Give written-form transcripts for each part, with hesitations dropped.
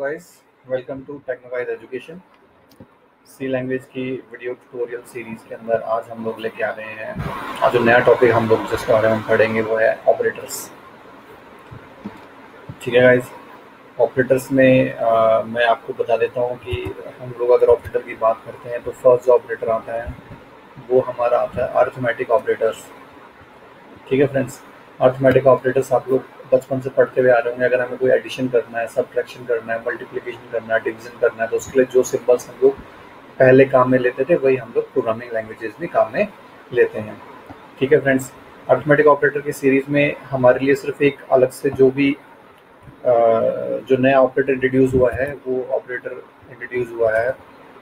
Guys, welcome to Technowise education. C language की video tutorial series के अंदर आज हम लोग लेके आ रहे हैं। आज जो नया टॉपिक हम लोग जिसके बारे में पढ़ेंगे वो है ऑपरेटर्स। ठीक है गाइस, ऑपरेटर्स में मैं आपको बता देता हूँ कि हम लोग अगर ऑपरेटर की बात करते हैं तो फर्स्ट जो ऑपरेटर आता है वो हमारा आता है अरिथमेटिक ऑपरेटर्स। ठीक है फ्रेंड्स, अरिथमेटिक ऑपरेटर्स आप लोग बचपन से पढ़ते हुए आ रहे होंगे। अगर हमें कोई एडिशन करना है, सब्ट्रैक्शन करना है, मल्टीप्लिकेशन करना है, डिवीजन करना है, तो उसके लिए जो सिंबल्स हम लोग पहले काम में लेते थे वही हम लोग प्रोग्रामिंग लैंग्वेजेस में काम में लेते हैं। ठीक है फ्रेंड्स, अरिथमेटिक ऑपरेटर की सीरीज में हमारे लिए सिर्फ एक अलग से जो नया ऑपरेटर इंट्रोड्यूस हुआ है वो ऑपरेटर इंट्रोड्यूस हुआ है,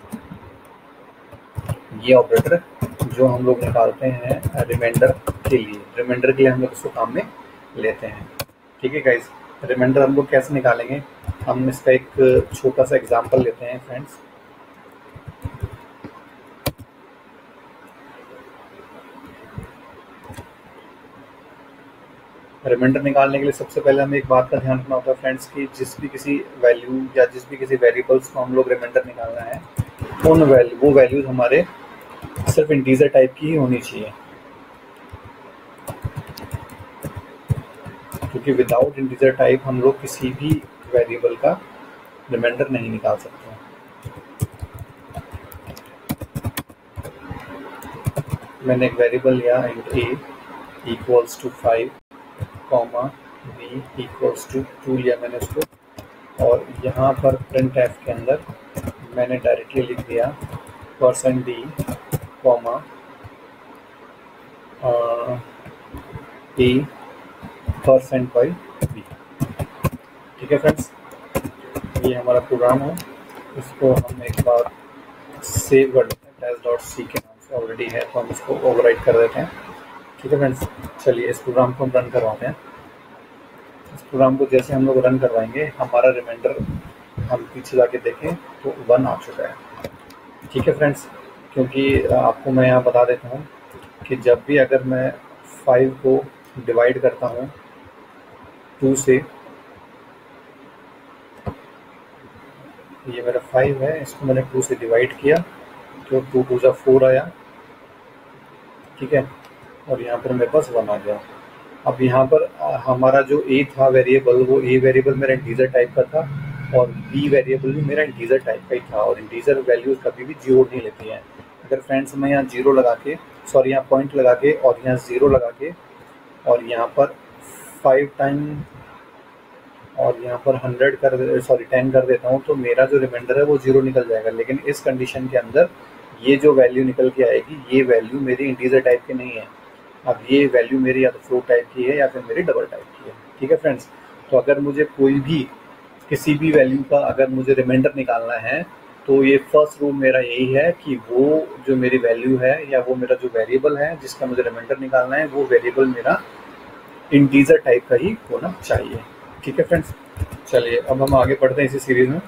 ये ऑपरेटर जो हम लोग निकालते हैं रिमाइंडर के लिए। रिमाइंडर के लिए हम लोग इसको काम में लेते हैं। ठीक है गाइस, रिमाइंडर हम लोग कैसे निकालेंगे, हम इसका एक छोटा सा एग्जांपल लेते हैं फ्रेंड्स। रिमाइंडर निकालने के लिए सबसे पहले हमें एक बात का ध्यान रखना होता है फ्रेंड्स कि जिस भी किसी वैल्यू या जिस भी किसी वेरिएबल्स को हम लोग रिमाइंडर निकालना है वो वैल्यूज हमारे सिर्फ इंटीजर टाइप की ही होनी चाहिए, क्योंकि विदाउट इंटीजर टाइप हम लोग किसी भी वेरिएबल का रिमाइंडर नहीं निकाल सकते। मैंने एक वेरिएबल लिया int a equals to 5 comma b equals to 2 लिया मैंने उसको, और यहाँ पर प्रिंट एफ के अंदर मैंने डायरेक्टली लिख दिया %d कॉमा a %b। ठीक है फ्रेंड्स, ये हमारा प्रोग्राम है। इसको हम एक बार सेव कर देते हैं, test.c के नाम से ऑलरेडी है तो हम इसको ओवरराइट कर देते हैं। ठीक है फ्रेंड्स, चलिए इस प्रोग्राम को हम रन करवाते हैं। इस प्रोग्राम को जैसे हम लोग रन करवाएंगे हमारा रिमाइंडर हम पीछे जाके देखें तो 1 आ चुका है। ठीक है फ्रेंड्स, क्योंकि आपको मैं यहाँ बता देता हूँ कि जब भी अगर मैं 5 को डिवाइड करता हूँ 2 से, ये मेरा 5 है, इसको मैंने 2 से डिवाइड किया तो 2 2 4 आया। ठीक है, और यहाँ पर मेरे पास 1 आ गया। अब यहाँ पर हमारा जो a था वेरिएबल, वो a वेरिएबल मेरा इंटीजर टाइप का था और b वेरिएबल भी मेरा इंटीजर टाइप का ही था, और इंटीजर वैल्यूज कभी भी जीरो नहीं लेती हैं। अगर फ्रेंड्स मैं यहाँ जीरो लगा के, सॉरी यहाँ पॉइंट लगा के और यहाँ 0 लगा के और यहाँ पर 5 टाइम और यहाँ पर 10 कर देता हूँ तो मेरा जो रिमाइंडर है वो 0 निकल जाएगा। लेकिन इस कंडीशन के अंदर ये जो वैल्यू निकल के आएगी ये वैल्यू मेरी इंटीजर टाइप की नहीं है। अब ये वैल्यू मेरी या तो फ्लोट टाइप की है या फिर मेरी डबल टाइप की है। ठीक है फ्रेंड्स, तो अगर मुझे कोई भी किसी भी वैल्यू का अगर मुझे रिमाइंडर निकालना है तो ये फर्स्ट रूल मेरा यही है कि वो जो मेरी वैल्यू है या वो मेरा जो वेरिएबल है जिसका मुझे रिमाइंडर निकालना है वो वेरिएबल मेरा इंटीजर टाइप का ही होना चाहिए। ठीक है फ्रेंड्स, चलिए अब हम आगे बढ़ते हैं इसी सीरीज में।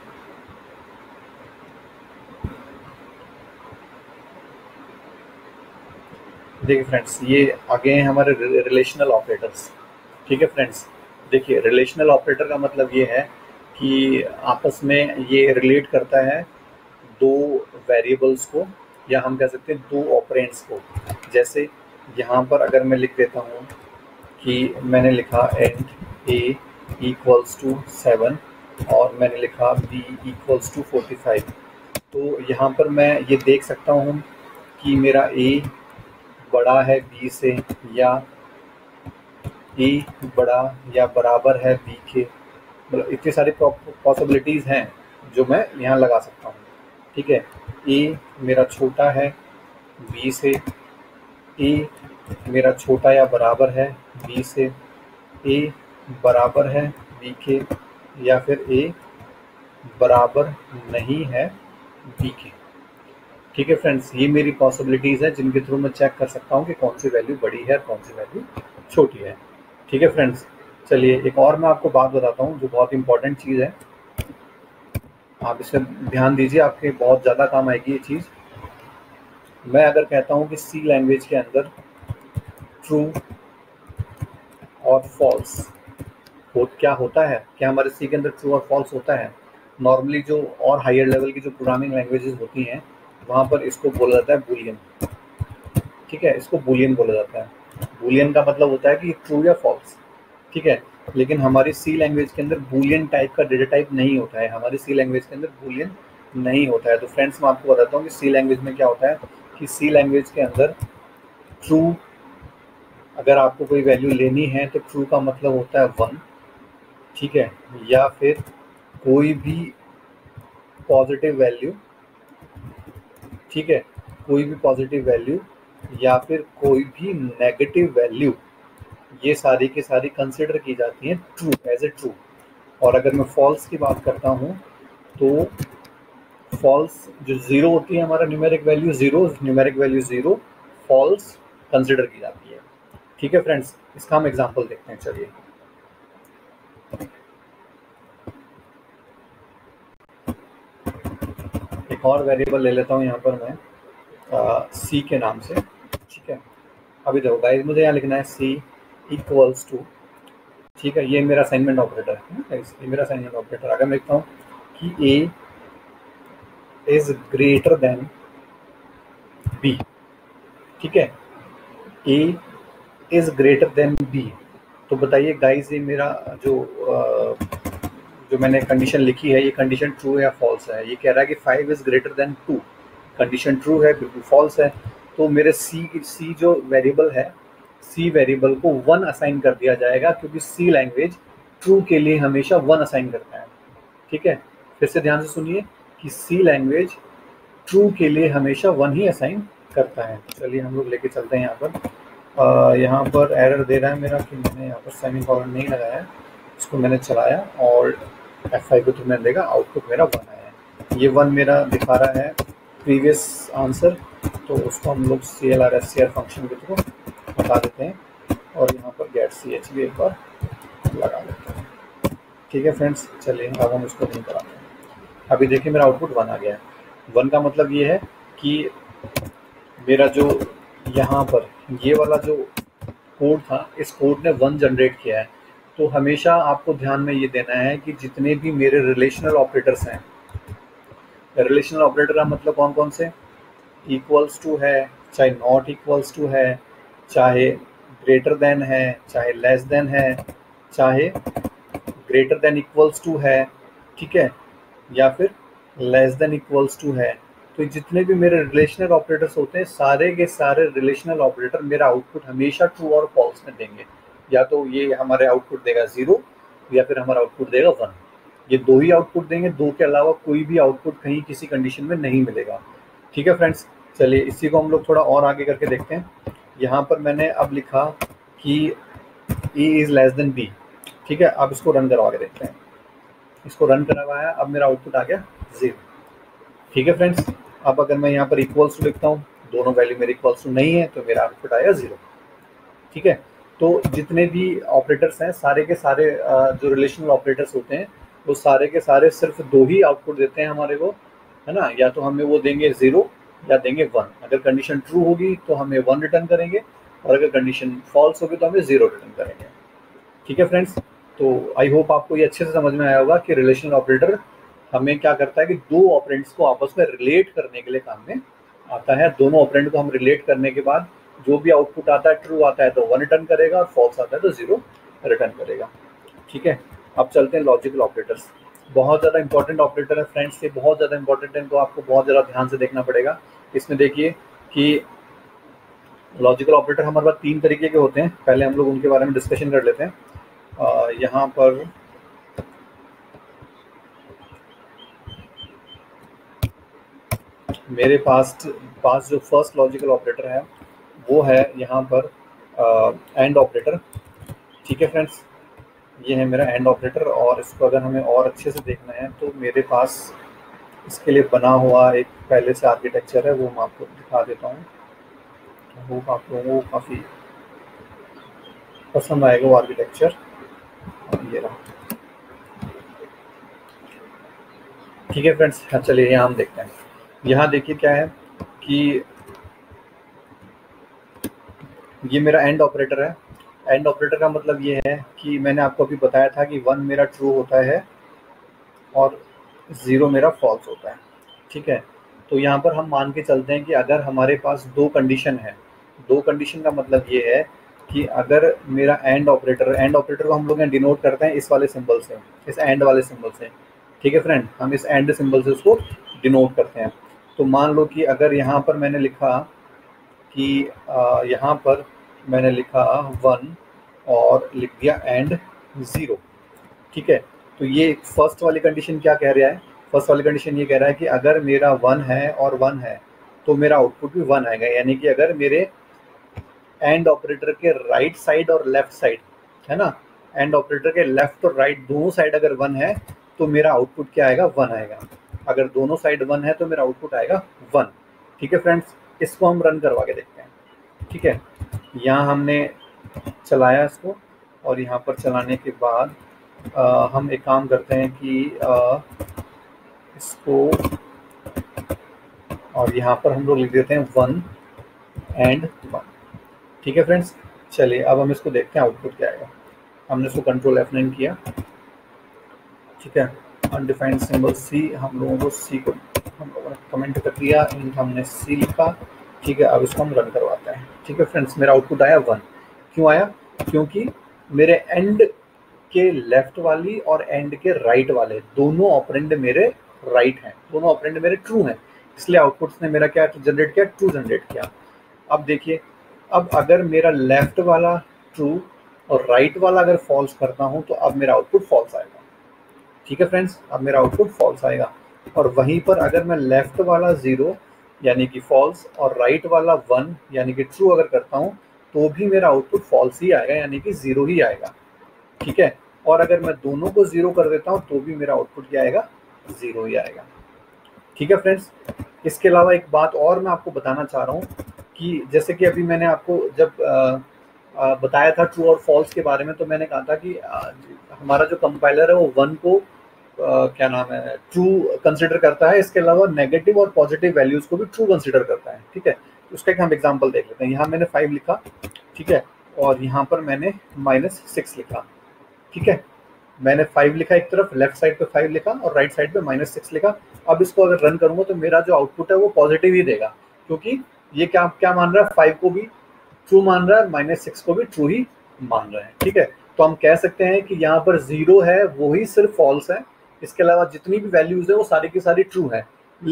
देखिए फ्रेंड्स, ये आगे हैं हमारे रिलेशनल ऑपरेटर्स। ठीक है फ्रेंड्स, देखिए रिलेशनल ऑपरेटर का मतलब ये है कि आपस में ये रिलेट करता है दो वेरिएबल्स को, या हम कह सकते हैं दो ऑपरेंड्स को। जैसे यहाँ पर अगर मैं लिख देता हूँ कि मैंने लिखा इंट a इक्वल्स टू 7 और मैंने लिखा b इक्वल्स टू 45, तो यहाँ पर मैं ये देख सकता हूँ कि मेरा a बड़ा है b से या a बड़ा या बराबर है b के, मतलब इतनी सारी पॉसिबिलिटीज़ हैं जो मैं यहाँ लगा सकता हूँ। ठीक है, a मेरा छोटा है b से, a मेरा छोटा या बराबर है b से, a बराबर है b के, या फिर a बराबर नहीं है b के। ठीक है फ्रेंड्स, ये मेरी पॉसिबिलिटीज़ है जिनके थ्रू मैं चेक कर सकता हूँ कि कौन सी वैल्यू बड़ी है कौन सी वैल्यू छोटी है। ठीक है फ्रेंड्स, चलिए एक और मैं आपको बात बताता हूँ जो बहुत इंपॉर्टेंट चीज़ है, आप इसे ध्यान दीजिए, आपके बहुत ज़्यादा काम आएगी ये चीज़। मैं अगर कहता हूँ कि सी लैंग्वेज के अंदर ट्रू और फॉल्स क्या होता है, क्या हमारे सी के अंदर ट्रू और फॉल्स होता है? नॉर्मली जो और हायर लेवल की जो प्रोग्रामिंग लैंग्वेजेस होती हैं वहाँ पर इसको बोला जाता है बूलियन। ठीक है, इसको बूलियन बोला जाता है। बूलियन का मतलब होता है कि ट्रू या फॉल्स। ठीक है, लेकिन हमारी सी लैंग्वेज के अंदर बूलियन टाइप का डेटा टाइप नहीं होता है, हमारी सी लैंग्वेज के अंदर बूलियन नहीं होता है। तो फ्रेंड्स मैं आपको बताता हूँ कि सी लैंग्वेज में क्या होता है कि सी लैंग्वेज के अंदर ट्रू, अगर आपको कोई वैल्यू लेनी है तो ट्रू का मतलब होता है 1। ठीक है, या फिर कोई भी पॉजिटिव वैल्यू, ठीक है, कोई भी पॉजिटिव वैल्यू या फिर कोई भी नेगेटिव वैल्यू, ये सारी की सारी कंसिडर की जाती हैं ट्रू, एज ए ट्रू। और अगर मैं फॉल्स की बात करता हूँ तो फॉल्स जो ज़ीरो होती है, हमारा numeric value zero, numeric value zero false consider की जाती है। ठीक है फ्रेंड्स, इसका हम एग्जांपल देखते हैं। चलिए एक और वेरिएबल ले लेता हूँ यहाँ पर मैं सी के नाम से। ठीक है, अभी देखो गाइस, मुझे यहाँ लिखना है सी इक्वल्स टू, ठीक है, ये मेरा असाइनमेंट ऑपरेटर है ना, ये मेरा असाइनमेंट ऑपरेटर। अगर मैं लिखता हूँ कि A is greater than B, ठीक है, A is greater than B, तो बताइए गाइस ये मेरा जो जो मैंने कंडीशन लिखी है, ये कंडीशन ट्रू है या फॉल्स है? ये कह रहा है कि 5 is greater than 2, condition true है, बिल्कुल फॉल्स है। तो मेरे सी जो वेरिएबल है, सी वेरिएबल को 1 असाइन कर दिया जाएगा, क्योंकि सी लैंग्वेज ट्रू के लिए हमेशा 1 असाइन करता है। ठीक है, फिर से ध्यान से सुनिए कि सी लैंग्वेज ट्रू के लिए हमेशा 1 ही असाइन करता है। चलिए हम लोग लेके चलते हैं यहाँ पर। यहाँ पर एरर दे रहा है मेरा कि मैंने यहाँ पर सेमीकोलन नहीं लगाया है, इसको मैंने चलाया और F5 को तो मैंने देखा आउटपुट मेरा 1 आया है। ये 1 मेरा दिखा रहा है प्रीवियस आंसर, तो उसको हम लोग CLR फंक्शन के थ्रू हटा देते हैं और यहाँ पर गेट CH भी एक बार लगा देते हैं। ठीक है फ्रेंड्स, चलिए अब हम इसको नहीं कराते हैं। अभी देखिए मेरा आउटपुट 1 आ गया है। 1 का मतलब ये है कि मेरा जो यहाँ पर ये वाला जो कोड था, इस कोड ने 1 जनरेट किया है। तो हमेशा आपको ध्यान में ये देना है कि जितने भी मेरे रिलेशनल ऑपरेटर्स हैं, रिलेशनल ऑपरेटर का मतलब कौन कौन से, इक्वल्स टू है, चाहे नॉट इक्वल्स टू है, चाहे ग्रेटर देन है, चाहे लेस देन है, चाहे ग्रेटर देन इक्वल्स टू है, ठीक है, या फिर लेस देन इक्वल्स टू है। तो जितने भी मेरे रिलेशनल ऑपरेटर्स होते हैं, सारे के सारे रिलेशनल ऑपरेटर मेरा आउटपुट हमेशा ट्रू और फॉल्स में देंगे। या तो ये हमारे आउटपुट देगा 0 या फिर हमारा आउटपुट देगा 1। ये दो ही आउटपुट देंगे, दो के अलावा कोई भी आउटपुट कहीं किसी कंडीशन में नहीं मिलेगा। ठीक है फ्रेंड्स, चलिए इसी को हम लोग थोड़ा और आगे करके देखते हैं। यहाँ पर मैंने अब लिखा कि A is less than B. ठीक है, अब इसको रन करवा के देखते हैं। इसको रन करवाया, अब मेरा आउटपुट आ गया 0। ठीक है फ्रेंड्स, अब अगर मैं यहाँ पर इक्वल्स टू लिखता हूँ, दोनों वैल्यू मेरे इक्वल्स टू नहीं है, तो मेरा आउटपुट आएगा 0। ठीक है, तो जितने भी ऑपरेटर्स हैं, सारे के सारे जो रिलेशनल ऑपरेटर्स होते हैं, वो सारे के सारे सिर्फ 2 ही आउटपुट देते हैं हमारे को, है ना। या तो हमें वो देंगे 0 या देंगे 1। अगर कंडीशन ट्रू होगी तो हमें 1 रिटर्न करेंगे, और अगर कंडीशन फॉल्स होगी तो हमें 0 रिटर्न करेंगे। ठीक है फ्रेंड्स, तो आई होप आपको ये अच्छे से समझ में आया होगा कि रिलेशनल ऑपरेटर हमें क्या करता है कि दो ऑपरेंड्स को आपस में रिलेट करने के लिए काम में आता है। दोनों ऑपरेंड को हम रिलेट करने के बाद जो भी आउटपुट आता है, ट्रू आता है तो 1 रिटर्न करेगा, और फॉल्स आता है तो 0 रिटर्न करेगा। ठीक है, अब चलते हैं लॉजिकल ऑपरेटर्स। बहुत ज़्यादा इंपॉर्टेंट ऑपरेटर है फ्रेंड्स, ये बहुत ज़्यादा इंपॉर्टेंट है, तो आपको बहुत ज़्यादा ध्यान से देखना पड़ेगा। इसमें देखिए कि लॉजिकल ऑपरेटर हमारे पास 3 तरीके के होते हैं। पहले हम लोग उनके बारे में डिस्कशन कर लेते हैं। यहाँ पर मेरे पास जो फर्स्ट लॉजिकल ऑपरेटर है वो है यहाँ पर एंड ऑपरेटर। ठीक है फ्रेंड्स, ये है मेरा एंड ऑपरेटर, और इसको अगर हमें और अच्छे से देखना है तो मेरे पास इसके लिए बना हुआ एक पहले से आर्किटेक्चर है, वो मैं आपको दिखा देता हूँ। वो आप लोगों को काफ़ी पसंद आएगा वो आर्किटेक्चर। ये रहा। ठीक है फ्रेंड्स, चलिए यहाँ हम देखते हैं। यहाँ देखिए क्या है कि ये मेरा एंड ऑपरेटर है। एंड ऑपरेटर का मतलब ये है कि मैंने आपको अभी बताया था कि 1 मेरा ट्रू होता है और ज़ीरो मेरा फॉल्स होता है। ठीक है, तो यहाँ पर हम मान के चलते हैं कि अगर हमारे पास दो कंडीशन है, दो कंडीशन का मतलब ये है कि अगर मेरा एंड ऑपरेटर को हम लोग यहाँ डिनोट करते हैं इस वाले सिंबल से, इस एंड वाले सिंबल से। ठीक है फ्रेंड, हम इस एंड सिंबल से उसको डिनोट करते हैं। तो मान लो कि अगर यहाँ पर मैंने लिखा कि यहाँ पर मैंने लिखा 1 और लिख दिया एंड 0। ठीक है, तो ये फर्स्ट वाली कंडीशन क्या कह रहा है? फर्स्ट वाली कंडीशन ये कह रहा है कि अगर मेरा 1 है और 1 है तो मेरा आउटपुट भी 1 आएगा, यानी कि अगर मेरे एंड ऑपरेटर के राइट साइड और लेफ्ट साइड, है ना, एंड ऑपरेटर के लेफ्ट और राइट दोनों साइड अगर 1 है तो मेरा आउटपुट क्या आएगा? 1 आएगा। अगर दोनों साइड 1 है तो मेरा आउटपुट आएगा 1। ठीक है फ्रेंड्स, इसको हम रन करवा के देखते हैं। ठीक है, यहाँ हमने चलाया इसको, और यहाँ पर चलाने के बाद हम एक काम करते हैं कि इसको, और यहाँ पर हम लोग लिख देते हैं 1 एंड 1। ठीक है फ्रेंड्स, चलिए अब हम इसको देखते हैं आउटपुट क्या आएगा। हमने इसको कंट्रोल F9 किया। ठीक है, अनडिफाइंड सिंबल सी, हम लोगों को सी को हम लोगों ने कमेंट कर दिया, हमने सी लिखा। ठीक है, अब इसको हम रन करवाते हैं। ठीक है फ्रेंड्स, मेरा आउटपुट आया 1। क्यों आया? क्योंकि मेरे एंड के लेफ्ट वाली और एंड के राइट वाले दोनों ऑपरेंड मेरे राइट हैं, दोनों ऑपरेंड मेरे ट्रू हैं, इसलिए आउटपुट ने मेरा क्या जनरेट किया? ट्रू जनरेट किया। अब देखिए, अब अगर मेरा लेफ्ट वाला ट्रू और राइट वाला अगर फॉल्स करता हूं तो अब मेरा आउटपुट फॉल्स आएगा। ठीक है फ्रेंड्स, अब मेरा आउटपुट फॉल्स आएगा। और वहीं पर अगर मैं लेफ्ट वाला 0 यानी कि फॉल्स और राइट वाला 1 यानी कि ट्रू अगर करता हूं तो भी मेरा आउटपुट फॉल्स ही आएगा, यानी कि 0 ही आएगा। ठीक है, और अगर मैं दोनों को 0 कर देता हूं तो भी मेरा आउटपुट क्या आएगा? 0 ही आएगा। ठीक है फ्रेंड्स, इसके अलावा एक बात और मैं आपको बताना चाह रहा हूँ कि जैसे कि अभी मैंने आपको जब बताया था ट्रू और फॉल्स के बारे में, तो मैंने कहा था कि हमारा जो कंपाइलर है वो 1 को क्या नाम है, ट्रू कंसिडर करता है। इसके अलावा नेगेटिव और पॉजिटिव वैल्यूज को भी ट्रू कंसिडर करता है। ठीक है, उसका एक हम एग्जांपल देख लेते हैं। यहाँ मैंने 5 लिखा, ठीक है, और यहाँ पर मैंने -6 लिखा। ठीक है, मैंने 5 लिखा एक तरफ, लेफ्ट साइड पे 5 लिखा और राइट साइड पे -6 लिखा। अब इसको अगर रन करूंगा तो मेरा जो आउटपुट है वो पॉजिटिव ही देगा, क्योंकि ये क्या क्या मान रहा है? 5 को भी ट्रू मान रहा है, -6 को भी ट्रू ही मान रहा है। ठीक है, तो हम कह सकते हैं कि यहाँ पर 0 है वो ही सिर्फ फॉल्स है, इसके अलावा जितनी भी वैल्यूज है वो सारी की सारी ट्रू है।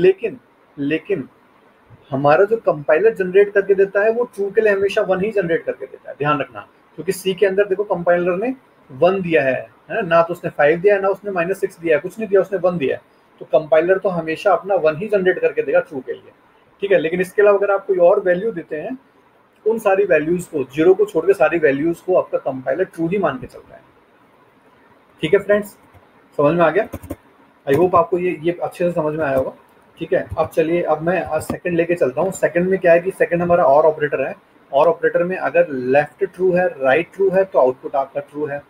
लेकिन हमारा जो कंपाइलर जनरेट करके देता है वो ट्रू के लिए हमेशा 1 ही जनरेट करके देता है, ध्यान रखना। क्योंकि सी के अंदर देखो कंपाइलर ने 1 दिया है ना, तो उसने 5 दिया है ना उसने -6 दिया है, कुछ नहीं दिया, उसने 1 दिया है। तो कंपाइलर तो हमेशा अपना 1 ही जनरेट करके देगा ट्रू के लिए। ठीक है, लेकिन इसके अलावा अगर आप कोई और वैल्यू देते हैं, उन सारी वैल्यूज को, 0 को छोड़ के सारी वैल्यूज को आपका कंपाइलर ट्रू ही मान के चलता है। ठीक है फ्रेंड्स, समझ में आ गया? आई होप आपको ये अच्छे से समझ में आया होगा। ठीक है, अब चलिए, अब मैं सेकंड लेके चलता हूँ। सेकंड में क्या है कि सेकंड हमारा और ऑपरेटर है। और ऑपरेटर में अगर लेफ्ट ट्रू है, राइट ट्रू है तो आउटपुट आपका ट्रू है।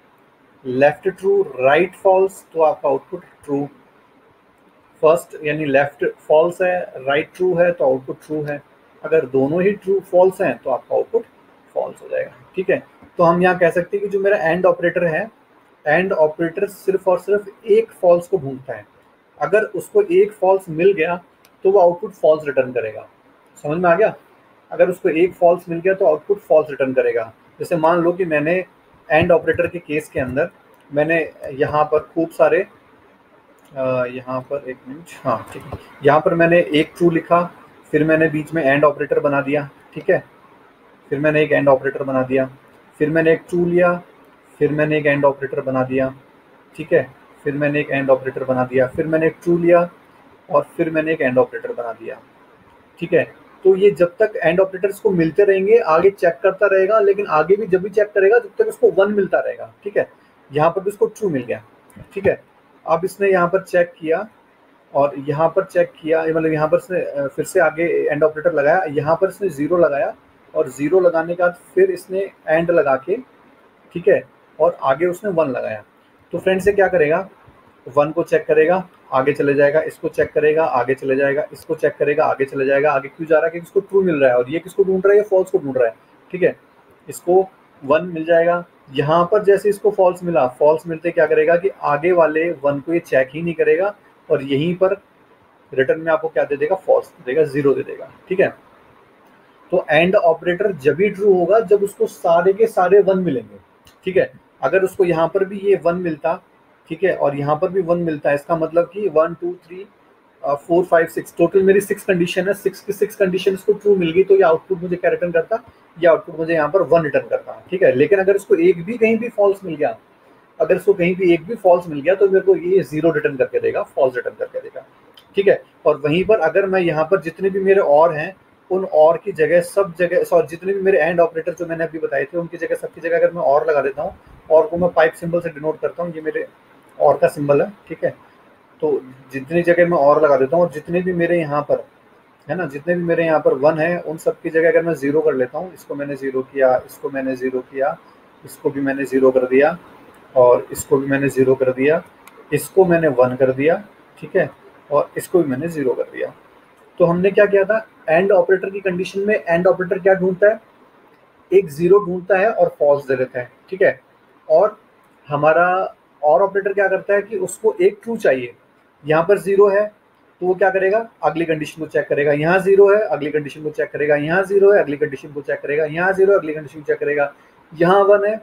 लेफ्ट ट्रू, राइट फॉल्स तो आपका आउटपुट ट्रू। फर्स्ट यानी लेफ्ट फॉल्स है, राइट ट्रू है तो आउटपुट ट्रू है। अगर दोनों ही ट्रू फॉल्स हैं तो आपका आउटपुट फॉल्स हो जाएगा। ठीक है, तो हम यहाँ कह सकते हैं कि जो मेरा एंड ऑपरेटर है, एंड ऑपरेटर सिर्फ और सिर्फ एक फॉल्स को ढूंढता है। अगर उसको एक फॉल्स मिल गया तो वो आउटपुट फॉल्स रिटर्न करेगा। समझ में आ गया? अगर उसको एक फॉल्स मिल गया तो आउटपुट फॉल्स रिटर्न करेगा। जैसे मान लो कि मैंने एंड ऑपरेटर के केस के अंदर मैंने यहाँ पर खूब सारे यहाँ पर एक मिनट, हाँ ठीक है, यहाँ पर मैंने एक ट्रू लिखा, फिर मैंने बीच में एंड ऑपरेटर बना दिया। ठीक है, फिर मैंने एक एंड ऑपरेटर बना दिया, फिर मैंने एक ट्रू लिया, फिर मैंने एक एंड ऑपरेटर बना दिया। ठीक है, फिर मैंने एक एंड ऑपरेटर बना दिया, फिर मैंने एक ट्रू लिया और फिर मैंने एक एंड ऑपरेटर बना दिया। ठीक है, तो ये जब तक एंड ऑपरेटर्स को मिलते रहेंगे आगे चेक करता रहेगा, लेकिन आगे भी जब भी चेक करेगा जब तक उसको 1 मिलता रहेगा। ठीक है, यहाँ पर भी उसको ट्रू मिल गया। ठीक है, अब इसने यहाँ पर चेक किया और यहाँ पर चेक किया, मतलब यहाँ पर इसने फिर से आगे एंड ऑपरेटर लगाया, यहाँ पर इसने 0 लगाया और 0 लगाने के बाद फिर इसने एंड लगा के, ठीक है, और आगे उसने 1 लगाया। तो फ्रेंड से क्या करेगा? 1 को चेक करेगा, आगे चले जाएगा, इसको चेक करेगा, आगे चले जाएगा, इसको चेक करेगा, आगे चले जाएगा। आगे क्यों जा रहा है? क्योंकि इसको ट्रू मिल रहा है। और ये किसको ढूंढ रहा है? ये फॉल्स को ढूंढ रहा है। ठीक है, इसको 1 मिल जाएगा। यहाँ पर जैसे इसको फॉल्स मिला, फॉल्स मिलते क्या करेगा कि आगे वाले 1 को ये चेक ही नहीं करेगा, और यहीं पर रिटर्न में आपको क्या दे देगा, फॉल्स दे देगा, 0 दे देगा। ठीक है, तो एंड ऑपरेटर जब भी ट्रू होगा जब उसको सारे के सारे 1 मिलेंगे। ठीक है, अगर उसको यहाँ पर भी ये 1 मिलता, ठीक है, और यहाँ पर भी 1 मिलता है, इसका मतलब कि 1 2 3 4 5 6 टोटल मेरी 6 कंडीशन है, 6 की 6 कंडीशन इसको ट्रू मिल गई, तो ये आउटपुट मुझे क्या रिटर्न करता, ये आउटपुट मुझे यहाँ पर 1 रिटर्न करता। ठीक है, लेकिन अगर इसको एक भी कहीं भी फॉल्स मिल गया, अगर इसको कहीं भी एक भी फॉल्स मिल गया, तो मेरे को ये 0 रिटर्न करके देगा, फॉल्स रिटर्न करके देगा। ठीक है, और वहीं पर अगर मैं यहाँ पर जितने भी मेरे और हैं, उन और की जगह सब जगह, सॉरी, जितने भी मेरे एंड ऑपरेटर जो मैंने अभी बताए थे उनकी जगह, सबकी जगह अगर मैं और लगा देता हूँ, और को मैं पाइप सिंबल से डिनोट करता हूँ, ये मेरे और का सिंबल है। ठीक है, तो जितनी जगह मैं और लगा देता हूँ, और जितने भी मेरे यहाँ पर है ना, जितने भी मेरे यहाँ पर 1 है, उन सब की जगह अगर मैं 0 कर लेता हूँ, इसको मैंने 0 किया, इसको मैंने 0 किया, इसको भी मैंने 0 कर दिया, और इसको भी मैंने 0 कर दिया, इसको मैंने 1 कर दिया। ठीक है, और इसको भी मैंने 0 कर दिया। तो हमने क्या किया था, एंड ऑपरेटर की कंडीशन में एंड ऑपरेटर क्या ढूंढता है, एक 0 ढूंढता है और फॉल्स दे देता है। ठीक है, और हमारा और ऑपरेटर क्या करता है कि उसको एक ट्रू चाहिए। यहाँ पर 0 है तो वो क्या करेगा, अगली कंडीशन को चेक करेगा, यहाँ 0 है, अगली कंडीशन को चेक करेगा, यहाँ 0 है, अगली कंडीशन को चेक करेगा, यहाँ 0 है, अगली कंडीशन को चेक करेगा, यहाँ 1 है,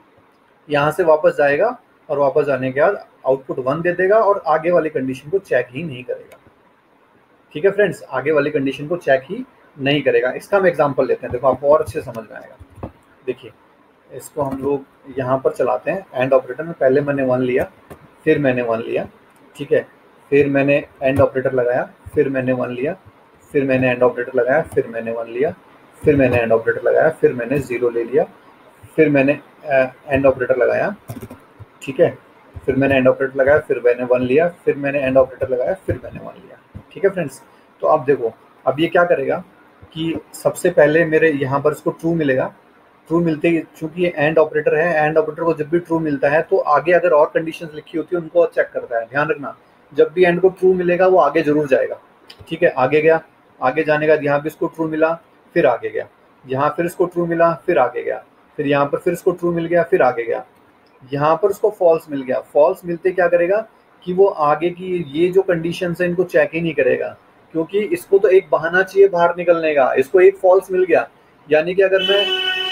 यहाँ से वापस जाएगा, और वापस जाने के बाद आउटपुट 1 दे देगा, और आगे वाली कंडीशन को चेक ही नहीं करेगा। ठीक है फ्रेंड्स, आगे वाली कंडीशन को चेक ही नहीं करेगा। इसका हम एग्जांपल लेते हैं, देखो आपको और अच्छे समझ में आएगा। देखिए, इसको हम लोग यहाँ पर चलाते हैं, एंड ऑपरेटर में पहले मैंने 1 लिया, फिर मैंने 1 लिया। ठीक है, फिर मैंने एंड ऑपरेटर लगाया, फिर मैंने 1 लिया, फिर मैंने एंड ऑपरेटर लगाया, फिर मैंने 1 लिया, फिर मैंने एंड ऑपरेटर लगाया, फिर मैंने 0 ले लिया, फिर मैंने एंड ऑपरेटर लगाया। ठीक है, फिर मैंने एंड ऑपरेटर लगाया, फिर मैंने 1 लिया, फिर मैंने एंड ऑपरेटर लगाया, फिर मैंने 1 लिया। ठीक है फ्रेंड्स, तो अब देखो, अब ये क्या करेगा कि सबसे पहले मेरे यहाँ पर इसको ट्रू मिलेगा। ट्रू मिलते ही, चूंकि ये एंड ऑपरेटर है, एंड ऑपरेटर को जब भी ट्रू मिलता है तो आगे अगर और कंडीशंस लिखी होती है उनको चेक करता है। ध्यान रखना, जब भी एंड को ट्रू मिलेगा वो आगे जरूर जाएगा। ठीक है, आगे गया, आगे जाने का यहाँ भी इसको ट्रू मिला, फिर आगे गया, यहाँ फिर इसको ट्रू मिला, फिर आगे गया, फिर यहाँ पर फिर इसको ट्रू मिल गया, फिर आगे गया, यहाँ पर उसको फॉल्स मिल गया। फॉल्स मिलते क्या करेगा कि वो आगे की ये जो कंडीशन है इनको चेक ही नहीं करेगा, क्योंकि इसको तो एक बहाना चाहिए बाहर निकलने का। इसको एक फॉल्स मिल गया, यानी कि अगर मैं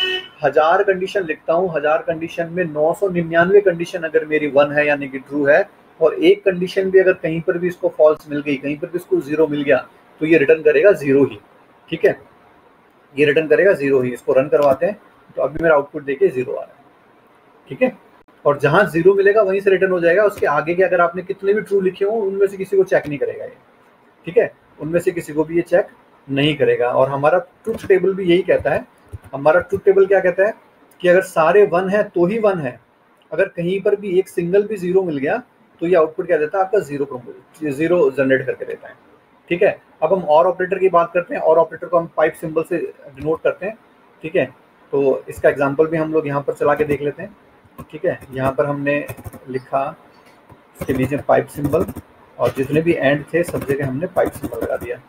1000 कंडीशन लिखता हूँ, 1000 कंडीशन में 999 कंडीशन अगर मेरी 1 है यानी कि ट्रू है, और एक कंडीशन भी अगर कहीं पर भी इसको फॉल्स मिल गई, कहीं पर भी इसको 0 मिल गया, तो ये रिटर्न करेगा 0 ही। ठीक है, ये रिटर्न करेगा 0 ही। इसको रन करवाते हैं, तो अभी मेरा आउटपुट देखिए 0 आ रहा है। ठीक है, और जहां 0 मिलेगा वहीं से रिटर्न हो जाएगा। उसके आगे के अगर आपने कितने भी ट्रू लिखे हो उनमें से किसी को चेक नहीं करेगा ये। ठीक है, उनमें से किसी को भी ये चेक नहीं करेगा। और हमारा ट्रुथ टेबल भी यही कहता है। हमारा ट्रुथ टेबल क्या कहता है कि अगर सारे 1 है तो ही 1 है, अगर कहीं पर भी एक सिंगल भी 0 मिल गया तो ये आउटपुट क्या देता है, आपका 0 जनरेट करके देता है। ठीक है, अब हम और ऑपरेटर की बात करते हैं। और ऑपरेटर को हम पाइप सिंबल से डिनोट करते हैं। ठीक है, तो इसका एग्जाम्पल भी हम लोग यहाँ पर चला के देख लेते हैं। ठीक है, यहाँ पर हमने लिखा इसके नीचे पाइप सिंबल, और जितने भी एंड थे सब जगह हमने पाइप सिंबल लगा दिया।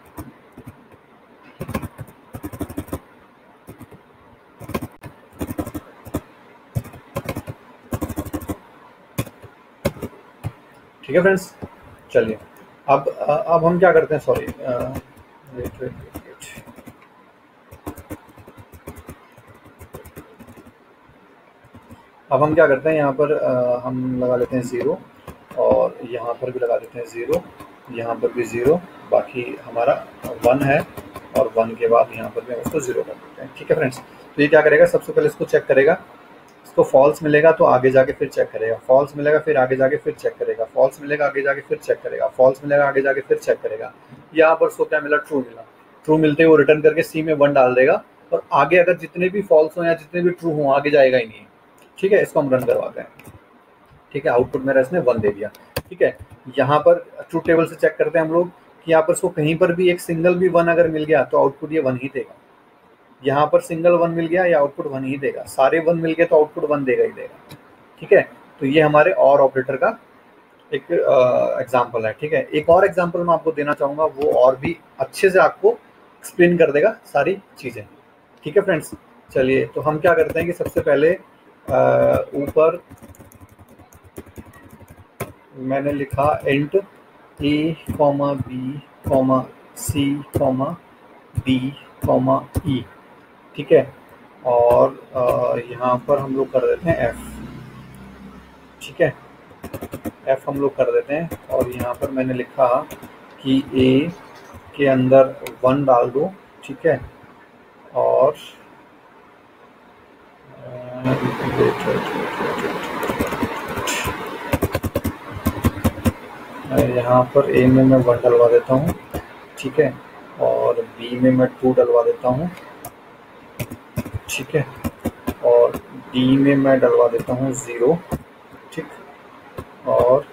ठीक है फ्रेंड्स, चलिए अब हम क्या करते हैं, सॉरी अब हम क्या करते हैं, यहाँ पर हम लगा लेते हैं 0, और यहाँ पर भी लगा देते हैं 0, यहाँ पर भी 0, बाकी हमारा 1 है, और 1 के बाद यहाँ पर भी उसको 0 कर देते हैं। ठीक है फ्रेंड्स, तो ये क्या करेगा, सबसे पहले इसको चेक करेगा, इसको फॉल्स मिलेगा तो आगे जाके फिर चेक करेगा, फॉल्स मिलेगा फिर आगे जाके फिर चेक करेगा, फॉल्स मिलेगा आगे जाके फिर चेक करेगा, फॉल्स मिलेगा आगे जाके फिर चेक करेगा। यहाँ पर उसको क्या मिला, ट्रू मिला। ट्रू मिलते ही वो रिटर्न करके सी में 1 डाल देगा, और आगे अगर जितने भी फॉल्स हो या जितने भी ट्रू हो आगे जाएगा ही नहीं। ठीक है, इसको हम रन करवाते हैं। ठीक है, आउटपुट मेरा इसने 1 दे दिया। ठीक है, यहाँ पर ट्रूथ टेबल से चेक करते हैं हम लोग कि यहाँ पर इसको कहीं पर भी एक सिंगल भी 1 अगर मिल गया तो आउटपुट ये 1 ही देगा। यहाँ पर सिंगल 1 मिल गया या आउटपुट 1 ही देगा, सारे 1 मिल गए तो आउटपुट 1 देगा ही देगा। ठीक है, तो ये हमारे और ऑपरेटर का एक एग्जाम्पल है। ठीक है, एक और एग्जाम्पल मैं आपको देना चाहूँगा, वो और भी अच्छे से आपको एक्सप्लेन कर देगा सारी चीज़ें। ठीक है फ्रेंड्स, चलिए तो हम क्या करते हैं कि सबसे पहले ऊपर मैंने लिखा int A comma B comma C comma D comma E, ठीक है। और यहाँ पर हम लोग कर देते हैं एफ, ठीक है, एफ हम लोग कर देते हैं। और यहाँ पर मैंने लिखा कि ए के अंदर 1 डाल दो, ठीक है। और यहाँ पर ए में मैं 1 डलवा देता हूँ, ठीक है। और बी में मैं 2 डलवा देता हूँ, ठीक है। और डी में मैं डलवा देता हूँ 0, ठीक। और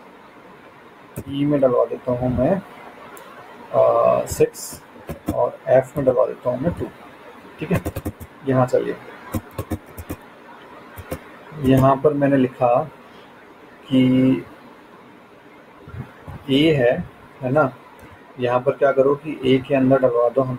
ई में डलवा देता हूँ मैं 6। और एफ में डलवा देता हूँ मैं 2, ठीक है। यहाँ चलिए, यहाँ पर मैंने लिखा कि ए है ना। यहाँ पर क्या करो कि ए के अंदर डलवा दो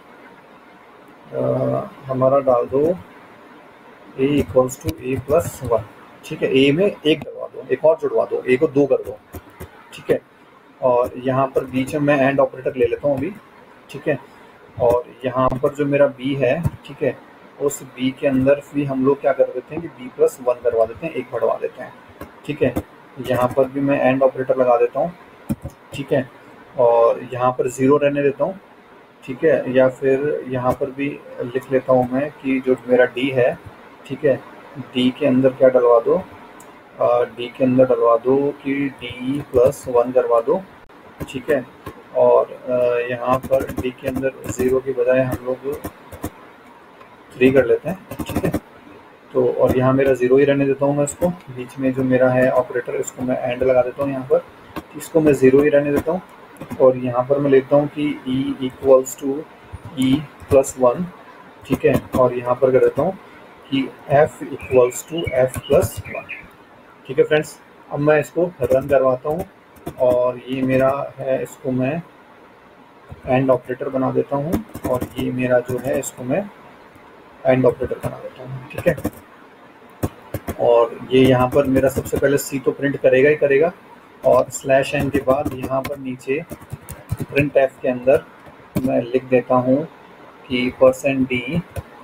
हमारा डाल दो A equals to A plus 1, ठीक है। ए में 1 डलवा दो, एक और जुड़वा दो, ए को 2 कर दो, ठीक है। और यहाँ पर बीच में मैं एंड ऑपरेटर ले लेता हूँ अभी, ठीक है। और यहाँ पर जो मेरा बी है, ठीक है, उस बी के अंदर भी हम लोग क्या कर देते हैं कि बी प्लस 1 करवा देते हैं, 1 बढ़वा देते हैं, ठीक है। यहाँ पर भी मैं एंड ऑपरेटर लगा देता हूँ, ठीक है। और यहाँ पर 0 रहने देता हूँ, ठीक है। या फिर यहाँ पर भी लिख लेता हूँ मैं कि जो मेरा डी है, ठीक है, डी के अंदर क्या डलवा दो, डी के अंदर डलवा दो कि डी प्लस 1 करवा दो, ठीक है। और यहाँ पर डी के अंदर 0 की बजाय हम लोग 3 कर लेते हैं, ठीक है। तो और यहाँ मेरा 0 ही रहने देता हूँ मैं इसको, बीच में जो मेरा है ऑपरेटर इसको मैं एंड लगा देता हूँ यहाँ पर, इसको मैं 0 ही रहने देता हूँ। और यहाँ पर मैं लेता हूँ कि e equals to E plus 1, ठीक है। और यहाँ पर कर देता हूँ कि f equals to F plus 1, ठीक है फ्रेंड्स। अब मैं इसको रन करवाता हूँ और ये मेरा है, इसको मैं एंड ऑपरेटर बना देता हूँ। और ये मेरा जो है इसको मैं एंड ऑपरेटर बना देता हूँ, ठीक है। और ये यहाँ पर मेरा सबसे पहले सी तो प्रिंट करेगा ही करेगा। और स्लैश एन के बाद यहाँ पर नीचे प्रिंट एफ के अंदर मैं लिख देता हूँ कि परसेंट डी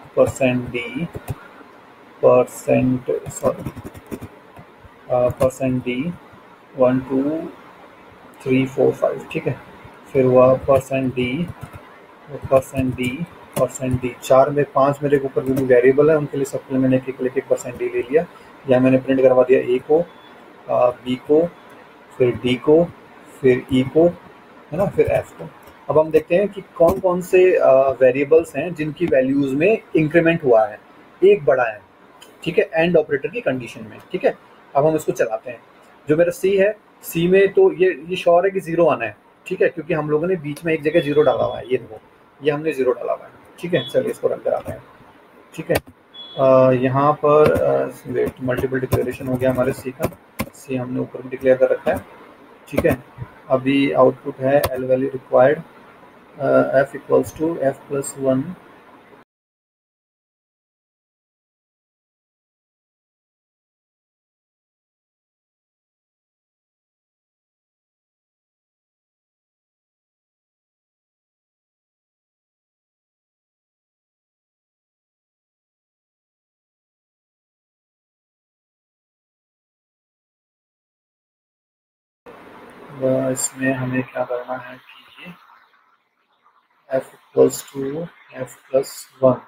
परसेंट डी 1 2 3 4 5, ठीक है। फिर हुआ परसेंट डी 4 में 5 मेरे ऊपर जो भी वेरिएबल है उनके लिए सबके लिए मैंने एक परसेंट डी ले लिया। या मैंने प्रिंट करवा दिया ए को, बी को, फिर डी को, फिर ई को, है ना, फिर एफ को। अब हम देखते हैं कि कौन कौन से वेरिएबल्स हैं जिनकी वैल्यूज में इंक्रीमेंट हुआ है, एक बड़ा है, ठीक है, एंड ऑपरेटर की कंडीशन में, ठीक है। अब हम इसको चलाते हैं। जो मेरा सी है, सी में तो ये श्योर है कि 0 आना है, ठीक है, क्योंकि हम लोगों ने बीच में एक जगह 0 डाला हुआ है, ये देखो, ये हमने 0 डाला हुआ है, ठीक है। चलिए इसको रन कराते हैं, ठीक है। यहाँ पर वेट, मल्टीपल डिक्लेरेशन हो गया हमारे सी का, सी हमने ऊपर भी डिक्लेयर कर रखा है, ठीक है। अभी आउटपुट है L value required F equals to F plus 1। इसमें हमें क्या करना है कि F equals to F plus 1।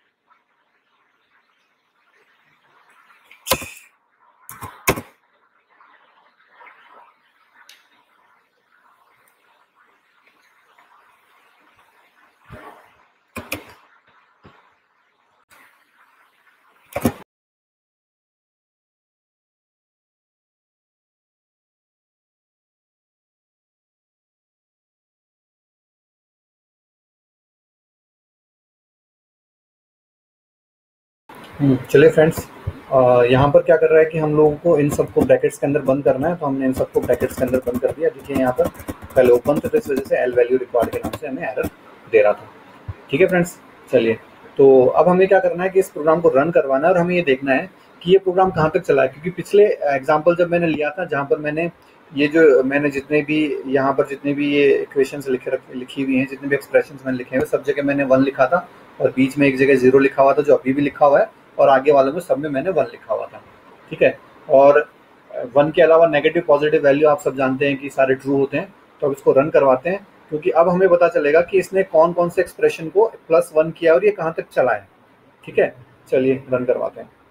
चलिए फ्रेंड्स, यहाँ पर क्या कर रहा है कि हम लोगों को इन सबको ब्रैकेट्स के अंदर बंद करना है, तो हमने इन सबको ब्रैकेट्स के अंदर बंद कर दिया। देखिए यहाँ पर पहले ओपन थे तो इस वजह से एल वैल्यू रिक्वायर्ड के नाम से हमें एरर दे रहा था, ठीक है फ्रेंड्स। चलिए, तो अब हमें क्या करना है कि इस प्रोग्राम को रन करवाना है और हमें ये देखना है कि ये प्रोग्राम कहाँ तक चला है, क्योंकि पिछले एग्जाम्पल जब मैंने लिया था जहाँ पर मैंने ये जो मैंने जितने भी यहाँ पर जितने भी ये इक्वेशंस लिखी हुई हैं, जितने भी एक्सप्रेशंस मैंने लिखे हैं, सब जगह मैंने 1 लिखा था और बीच में एक जगह 0 लिखा हुआ था जो अभी भी लिखा हुआ है, और आगे वालों में सब में मैंने 1 लिखा हुआ था। ठीक है, और 1 के अलावा नेगेटिव पॉजिटिव वैल्यू आप सब जानते हैं कि सारे ट्रू होते हैं। तो अब इसको रन करवाते हैं, क्योंकि अब हमें पता चलेगा कि इसने कौन कौन से एक्सप्रेशन को +1 किया और ये कहाँ तक चला है। ठीक है, चलिए रन करवाते हैं।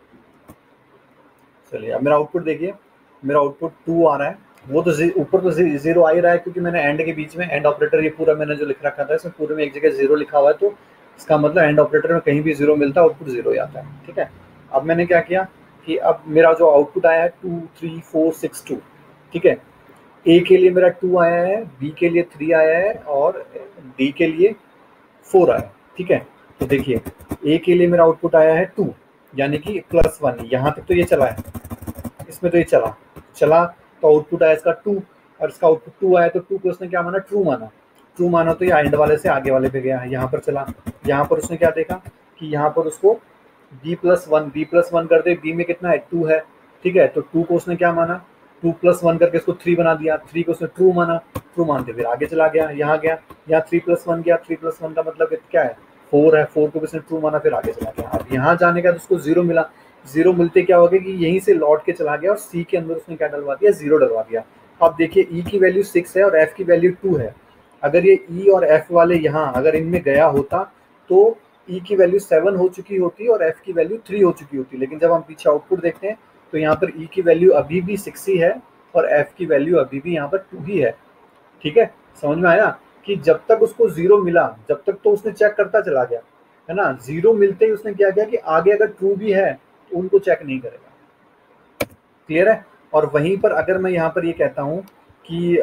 चलिए अब मेरा आउटपुट देखिए, मेरा आउटपुट 2 आ रहा है। वो तो ऊपर तो 0 आ ही रहा है, क्योंकि मैंने एंड के बीच में एंड ऑपरेटर ये पूरा मैंने जो लिख रखा था इसमें पूरे में एक जगह 0 लिखा हुआ है, तो इसका मतलब एंड ऑपरेटर में कहीं भी 0 मिलता है, आउटपुट 0 ही आता है। ठीक है, अब मैंने क्या किया कि अब मेरा जो आउटपुट आया है 2 3 4 6 2। ठीक है, ए के लिए मेरा 2 आया है, बी के लिए 3 आया है और डी के लिए 4 आया है। ठीक है, तो देखिए ए के लिए मेरा आउटपुट आया है 2, यानी कि +1। यहाँ तक तो ये चला है, इसमें तो ये चला चला तो आउटपुट आया इसका 2, और इसका आउटपुट 2 आया तो 2 को उसने क्या माना, ट्रू माना। ट्रू माना तो ये एंड वाले से आगे वाले पे गया है, यहाँ पर चला। यहाँ पर उसने क्या देखा कि यहाँ पर उसको b+1 कर दे, b में कितना है 2 है। ठीक है, तो 2 को उसने क्या माना, 2+1 करके इसको 3 बना दिया, 3 को उसने ट्रू माना, ट्रू मानते फिर आगे चला गया, यहाँ गया, यहाँ 3+1 गया, 3+1 का मतलब क्या है 4 है, 4 को भी उसने ट्रू माना फिर आगे चला गया। अब यहाँ जाने का तो उसको 0 मिला, 0 मिलते क्या हो गया कि यहीं से लौट के चला गया और सी के अंदर उसने क्या डलवा दिया, 0 डलवा दिया। अब देखिए ई की वैल्यू 6 है और एफ की वैल्यू 2 है। अगर ये ई और एफ वाले यहाँ अगर इनमें गया होता तो ई की वैल्यू 7 हो चुकी होती और एफ की वैल्यू 3 हो चुकी होती, लेकिन जब हम पीछे आउटपुट देखते हैं तो यहाँ पर ई की वैल्यू अभी भी 6 ही है और एफ की वैल्यू अभी भी यहाँ पर 2 ही है। ठीक है, समझ में आया कि जब तक उसको 0 मिला जब तक तो उसने चेक करता चला गया, है ना। 0 मिलते ही उसने क्या किया कि आगे अगर ट्रू भी है तो उनको चेक नहीं करेगा। क्लियर है। और वहीं पर अगर मैं यहाँ पर ये कहता हूँ कि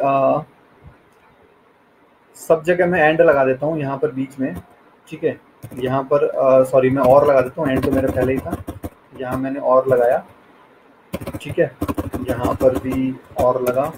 सब जगह मैं एंड लगा देता हूँ यहाँ पर बीच में। ठीक है, यहाँ पर सॉरी मैं और लगा देता हूँ, एंड तो मेरे पहले ही था, यहाँ मैंने और लगाया। ठीक है, यहाँ पर भी और लगा,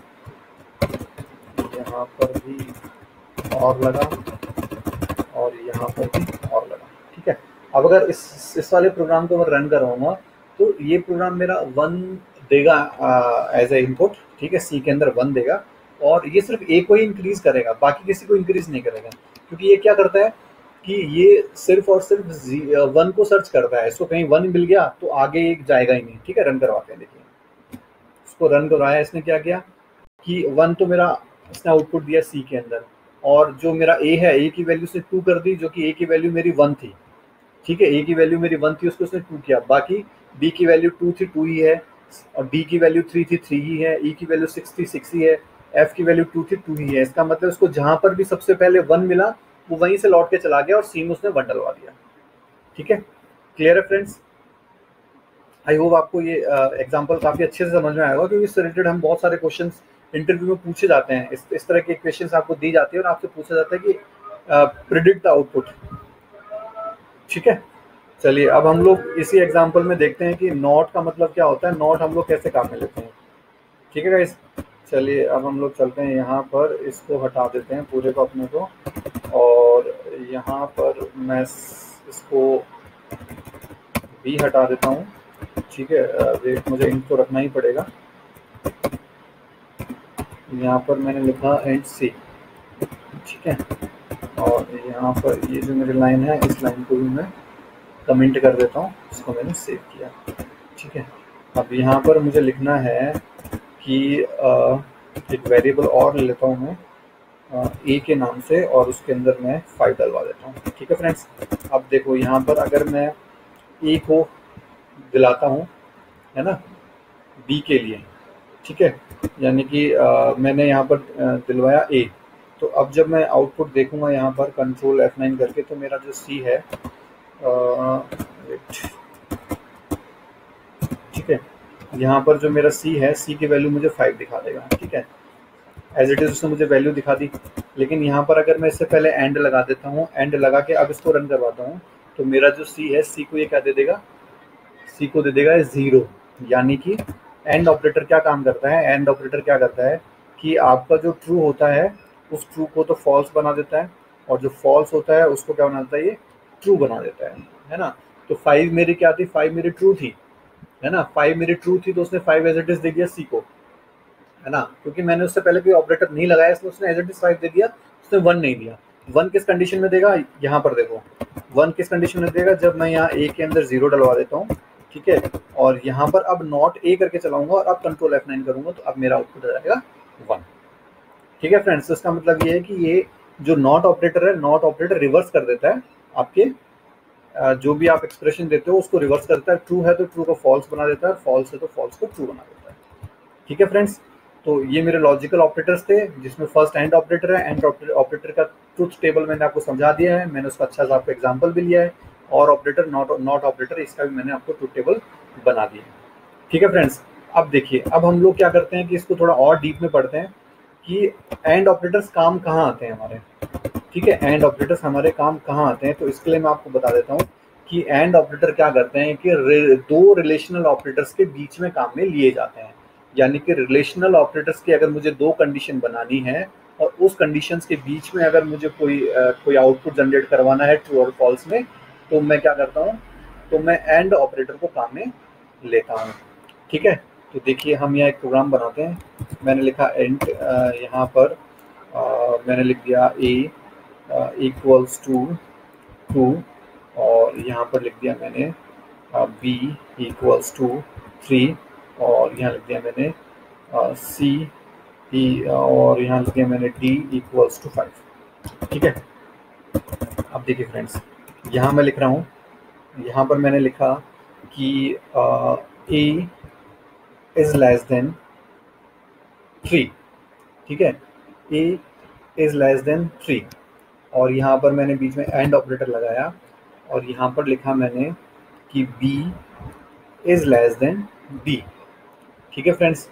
यहाँ पर भी और लगा और यहाँ पर भी और लगा। ठीक है, अब अगर इस वाले प्रोग्राम को मैं रन कराऊंगा तो ये प्रोग्राम मेरा 1 देगा एज ए इनपुट। ठीक है, सी के अंदर 1 देगा और ये सिर्फ ए को ही इंक्रीज करेगा, बाकी किसी को इंक्रीज नहीं करेगा, क्योंकि ये क्या करता है कि ये सिर्फ और सिर्फ 1 को सर्च करता है। इसको कहीं 1 मिल गया तो आगे एक जाएगा ही नहीं। ठीक है, रन करवाते हैं। देखिए इसको रन करवाया, इसने क्या किया कि 1 तो मेरा इसने आउटपुट दिया सी के अंदर, और जो मेरा ए है ए की वैल्यू से 2 कर दी, जो कि ए की वैल्यू मेरी 1 थी। ठीक है, ए की वैल्यू मेरी 1 थी, उसको उसने 2 किया। बाकी बी की वैल्यू 2 थी, 2 ही है, और डी की वैल्यू 3 थी, 3 ही है, ई की वैल्यू 6 थी, 6 ही है, एफ की वैल्यू 2 थी, 2 ही है। इसका मतलब उसको जहां पर भी सबसे पहले 1 मिला वो वहीं से लौट के चला गया और सी में उसने 1 डलवा दिया। ठीक है, क्लियर है फ्रेंड्स। आई होप आपको ये एग्जांपल काफ़ी अच्छे से समझ में आएगा, क्योंकि इससे रिलेटेड हम बहुत सारे क्वेश्चंस इंटरव्यू में पूछे जाते हैं। इस तरह के क्वेश्चंस आपको दी जाती है और आपसे पूछा जाता है कि प्रिडिक्ट द आउटपुट। ठीक है, चलिए अब हम लोग इसी एग्जांपल में देखते हैं कि नॉट का मतलब क्या होता है, नॉट हम लोग कैसे काम में लेते हैं। ठीक है गाइस, चलिए अब हम लोग चलते हैं यहाँ पर, इसको हटा देते हैं पूरे को अपने को, और यहाँ पर मैं इसको भी हटा देता हूँ। ठीक है, वेट मुझे इनको रखना ही पड़ेगा। यहाँ पर मैंने लिखा एंड सी। ठीक है, और यहाँ पर ये जो मेरी लाइन है इस लाइन को भी मैं कमेंट कर देता हूँ, इसको मैंने सेव किया। ठीक है, अब यहाँ पर मुझे लिखना है कि एक वेरिएबल और ले लेता हूँ मैं ए के नाम से, और उसके अंदर मैं 5 डलवा देता हूँ। ठीक है फ्रेंड्स, अब देखो यहाँ पर अगर मैं ए को दिलाता हूँ, है ना, बी के लिए। ठीक है, यानी कि मैंने यहाँ पर दिलवाया ए, तो अब जब मैं आउटपुट देखूंगा यहाँ पर कंट्रोल F9 करके, तो मेरा जो सी है ठीक है, यहाँ पर जो मेरा सी है, सी की वैल्यू मुझे 5 दिखा देगा। ठीक है, एज इट इज उसने मुझे वैल्यू दिखा दी। लेकिन यहाँ पर अगर मैं इससे पहले एंड लगा देता हूँ, एंड लगा के अब इसको रन करवाता हूँ, तो मेरा जो सी है, सी को ये क्या दे देगा, सी को दे देगा 0। यानी कि एंड ऑपरेटर क्या काम करता है, एंड ऑपरेटर क्या करता है कि आपका जो ट्रू होता है उस ट्रू को तो फॉल्स बना देता है, और जो फॉल्स होता है उसको क्या बनाता है, ये ट्रू बना देता है ना। तो 5 मेरी क्या थी, 5 मेरी ट्रू थी, है ना। 5 मेरी ट्रू थी तो उसने 5 एज इट इज दे दिया सी को, है ना, क्योंकि मैंने उससे पहले कोई ऑपरेटर नहीं लगाया इसलिए उसने एज इट इज 5 दे दिया, उसने 1 नहीं दिया। 1 किस कंडीशन में देगा, यहाँ पर देखो 1 किस कंडीशन में देगा, जब मैं यहाँ ए के अंदर 0 डलवा देता हूँ, ठीक है, और यहाँ पर अब नॉट ए करके चलाऊंगा और अब कंट्रोल F9 करूंगा तो अब मेरा आउटपुट आ जाएगा 1। ठीक है फ्रेंड्स, तो इसका मतलब ये है कि ये जो नॉट ऑपरेटर है, नॉट ऑपरेटर रिवर्स कर देता है आपके जो भी आप एक्सप्रेशन देते हो उसको रिवर्स करता है। ट्रू है तो ट्रू को फॉल्स बना देता है, फॉल्स है तो फॉल्स को ट्रू बना देता है। ठीक है फ्रेंड्स, तो ये मेरे लॉजिकल ऑपरेटर्स थे जिसमें फर्स्ट एंड ऑपरेटर है। एंड ऑपरेटर का ट्रुथ टेबल मैंने आपको समझा दिया है, मैंने उसका अच्छा सा आपको एग्जांपल भी लिया है। और ऑपरेटर नॉट ऑपरेटर इसका भी मैंने आपको ट्रुथ टेबल बना दिया है। ठीक है फ्रेंड्स, अब देखिए, अब हम लोग क्या करते हैं कि इसको थोड़ा और डीप में पढ़ते हैं कि एंड ऑपरेटर्स काम कहाँ आते हैं हमारे। ठीक है, एंड ऑपरेटर्स हमारे काम कहाँ आते हैं, तो इसके लिए मैं आपको बता देता हूँ कि एंड ऑपरेटर क्या करते हैं कि दो रिलेशनल ऑपरेटर्स के बीच में काम में लिए जाते हैं। यानी कि रिलेशनल ऑपरेटर्स की अगर मुझे दो कंडीशन बनानी है और उस कंडीशंस के बीच में अगर मुझे कोई आउटपुट जनरेट करवाना है ट्रू और फॉल्स में, तो मैं क्या करता हूँ, तो मैं एंड ऑपरेटर को काम में लेता हूँ। ठीक है, तो देखिए हम यहाँ एक प्रोग्राम बनाते हैं। मैंने लिखा एंड, यहाँ पर मैंने लिख दिया ए इक्वल्स टू 2 और यहाँ पर लिख दिया मैंने बी इक्वल्स टू 3 और यहाँ लिख दिया मैंने सी और यहाँ लिख दिया मैंने डी इक्वल्स टू 5। ठीक है, अब देखिए फ्रेंड्स, यहाँ मैं लिख रहा हूँ, यहाँ पर मैंने लिखा कि ए इज लेस देन 3। ठीक है, ए इज लेस देन 3 और यहाँ पर मैंने बीच में एंड ऑपरेटर लगाया और यहाँ पर लिखा मैंने कि b is less than d। ठीक है फ्रेंड्स,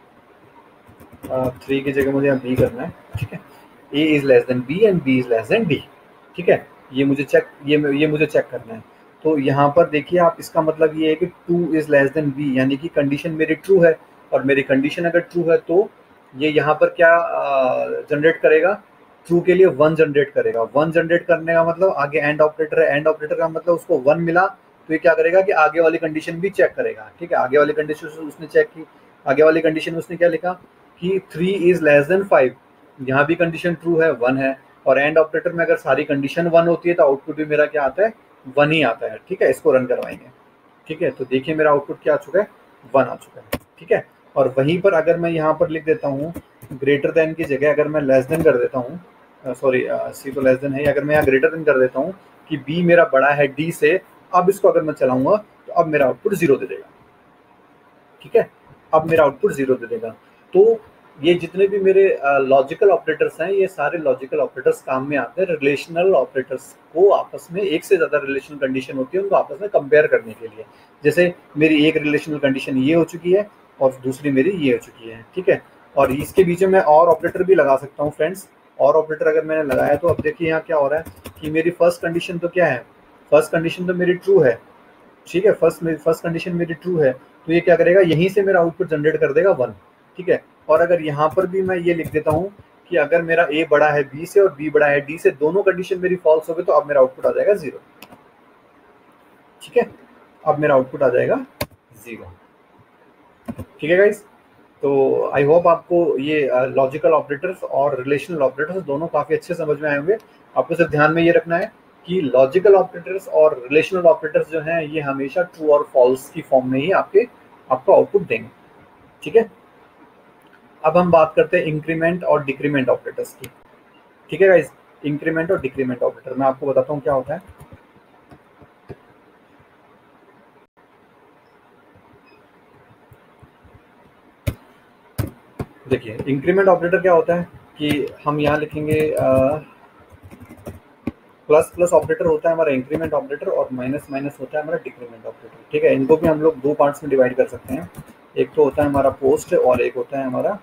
3 की जगह मुझे यहाँ b करना है। ठीक है, a is less than b and b is less than d। ठीक है, ये मुझे चेक करना है। तो यहाँ पर देखिए आप, इसका मतलब ये है कि 2 इज लेस देन b, यानी कि कंडीशन मेरी ट्रू है और मेरी कंडीशन अगर ट्रू है तो ये यहाँ पर क्या जनरेट करेगा, ट्रू के लिए 1 जनरेट करेगा। 1 जनरेट करने का मतलब आगे एंड ऑपरेटर है, एंड ऑपरेटर का मतलब उसको 1 मिला तो ये क्या करेगा कि आगे वाली कंडीशन भी चेक करेगा। ठीक है, आगे वाली कंडीशन उसने चेक की, आगे वाली कंडीशन में उसने क्या लिखा कि 3 इज लेस देन 5, यहाँ भी कंडीशन ट्रू है, 1 है, और एंड ऑपरेटर में अगर सारी कंडीशन 1 होती है तो आउटपुट भी मेरा क्या आता है, 1 ही आता है। ठीक है, इसको रन करवाएंगे। ठीक है, तो देखिए मेरा आउटपुट क्या आ चुका है, 1 आ चुका है। ठीक है, और वहीं पर अगर मैं यहाँ पर लिख देता हूँ ग्रेटर देन की जगह अगर मैं लेस देन कर देता हूँ, सॉरी सी तो लेस देन है, अगर मैं यहाँ ग्रेटर देन कर देता हूँ कि बी मेरा बड़ा है डी से, अब इसको अगर मैं चलाऊंगा तो अब मेरा आउटपुट 0 दे देगा। ठीक है, अब मेरा आउटपुट 0 दे देगा। तो ये जितने भी मेरे लॉजिकल ऑपरेटर्स हैं, ये सारे लॉजिकल ऑपरेटर्स काम में आते हैं रिलेशनल ऑपरेटर्स को आपस में, एक से ज़्यादा रिलेशनल कंडीशन होती है उनको आपस में कंपेयर करने के लिए। जैसे मेरी एक रिलेशनल कंडीशन ये हो चुकी है और दूसरी मेरी ये हो चुकी है। ठीक है, और इसके बीच में मैं और ऑपरेटर भी लगा सकता हूँ फ्रेंड्स। और ऑपरेटर अगर मैंने लगाया तो अब देखिए यहाँ क्या हो रहा है कि मेरी फर्स्ट कंडीशन तो क्या है, फर्स्ट कंडीशन तो मेरी ट्रू है। ठीक है, फर्स्ट कंडीशन मेरी ट्रू है, तो ये क्या करेगा, यहीं से मेरा आउटपुट जनरेट कर देगा 1। ठीक है, और अगर यहाँ पर भी मैं ये लिख देता हूँ कि अगर मेरा a बड़ा है b से और b बड़ा है d से, दोनों कंडीशन मेरी फॉल्स हो गई, तो अब मेरा आउटपुट आ जाएगा 0। ठीक है, अब मेरा आउटपुट आ जाएगा 0। ठीक है गाइस, तो आई होप आपको ये लॉजिकल ऑपरेटर्स और रिलेशनल ऑपरेटर्स दोनों काफ़ी अच्छे समझ में आए होंगे। आपको सिर्फ ध्यान में ये रखना है कि लॉजिकल ऑपरेटर्स और रिलेशनल ऑपरेटर्स जो हैं ये हमेशा ट्रू और फॉल्स की फॉर्म में ही आपको आउटपुट देंगे। ठीक है, अब हम बात करते हैं इंक्रीमेंट और डिक्रीमेंट ऑपरेटर्स की। ठीक है गाइस, इंक्रीमेंट और डिक्रीमेंट ऑपरेटर मैं आपको बताता हूँ क्या होता है। देखिए इंक्रीमेंट ऑपरेटर क्या होता है कि हम यहाँ लिखेंगे प्लस प्लस ऑपरेटर होता है हमारा इंक्रीमेंट ऑपरेटर और माइनस माइनस होता है हमारा डिक्रीमेंट ऑपरेटर। ठीक है, इनको भी हम लोग दो पार्ट्स में डिवाइड कर सकते हैं। एक तो होता है हमारा पोस्ट और एक होता है हमारा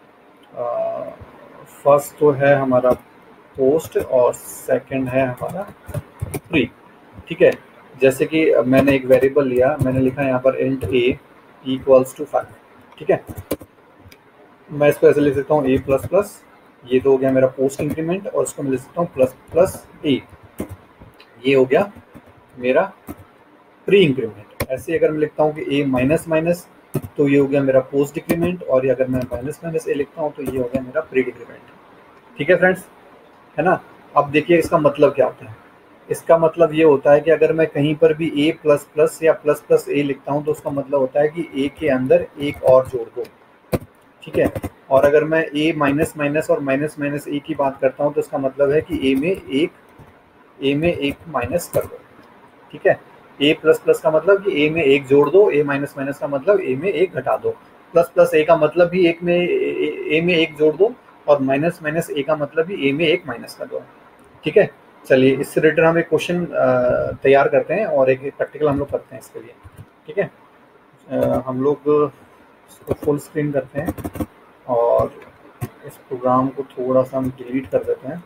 फर्स्ट तो है हमारा पोस्ट और सेकंड है हमारा प्री। ठीक है, जैसे कि मैंने एक वेरिएबल लिया, मैंने लिखा यहाँ पर इंट a इक्वल्स टू 5। ठीक है, मैं इसको ऐसे लिख सकता हूँ a प्लस प्लस, ये तो हो गया मेरा पोस्ट इंक्रीमेंट, और इसको मैं लिख सकता हूँ प्लस प्लस a, ये हो गया मेरा प्री इंक्रीमेंट। ऐसे अगर मैं लिखता हूँ कि ए माइनस माइनस, तो ये हो गया मेरा पोस्ट डिक्रीमेंट, और ये अगर मैं माइनस माइनस ए लिखता हूँ तो ये हो गया मेरा प्री डिक्रीमेंट। ठीक है फ्रेंड्स, है ना। अब देखिए इसका मतलब क्या होता है। इसका मतलब ये होता है कि अगर मैं कहीं पर भी ए प्लस प्लस या प्लस प्लस ए लिखता हूँ तो उसका मतलब होता है कि ए के अंदर एक और जोड़ दो। ठीक है, और अगर मैं ए माइनस माइनस और माइनस माइनस ए की बात करता हूँ तो इसका मतलब है कि ए में एक माइनस कर दो। ठीक है, ए प्लस प्लस का मतलब कि ए में एक जोड़ दो, ए माइनस माइनस का मतलब ए में एक घटा दो, प्लस प्लस ए का मतलब भी एक में ए में एक जोड़ दो, और माइनस माइनस ए का मतलब भी ए में एक माइनस कर दो। ठीक है, चलिए इससे रिलेटेड हम एक क्वेश्चन तैयार करते हैं और एक प्रैक्टिकल हम लोग करते हैं इसके लिए। ठीक है, हम लोग इसको फुल स्क्रीन करते हैं और इस प्रोग्राम को थोड़ा सा हम डिलीट कर देते हैं।